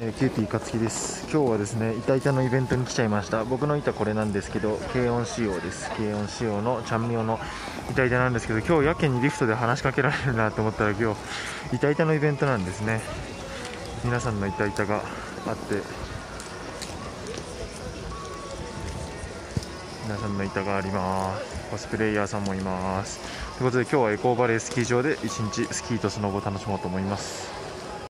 キューティーかつきです。今日はですね、板板のイベントに来ちゃいました。僕の板これなんですけど、軽音仕様です。軽音仕様のちゃんみおの板板なんですけど、今日やけにリフトで話しかけられるなと思ったら、今日板板のイベントなんですね。皆さんの板板があって、皆さんの板があります。コスプレイヤーさんもいます。ということで今日はエコーバレースキー場で一日スキーとスノボを楽しもうと思います。